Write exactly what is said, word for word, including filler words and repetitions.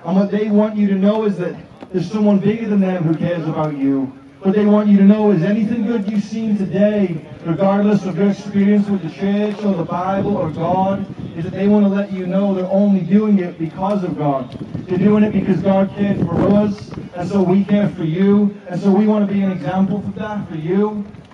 And what they want you to know is that there's someone bigger than them who cares about you. What they want you to know is anything good you've seen today, regardless of your experience with the church or the Bible or God, is that they want to let you know they're only doing it because of God. They're doing it because God cared for us, and so we care for you, and so we want to be an example for that for you.